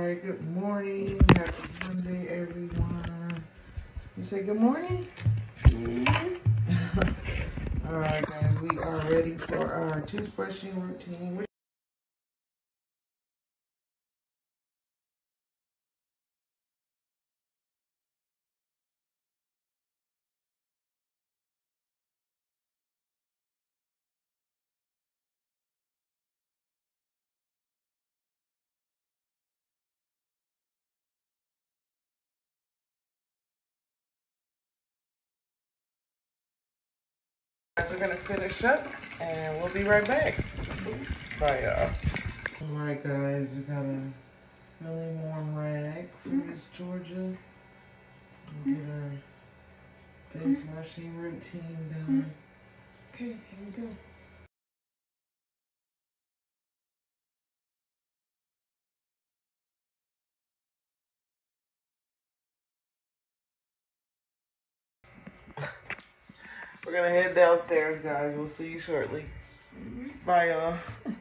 Alright, good morning. Happy Monday, everyone. You say good morning? Alright, guys, we are ready for our toothbrushing routine. Guys, we're going to finish up and we'll be right back. Bye, y'all. Alright, guys, we got a really warm rag for Miss Georgia. We'll get our face washing routine done. Okay, here we go. We're gonna head downstairs, guys. We'll see you shortly. Bye, y'all.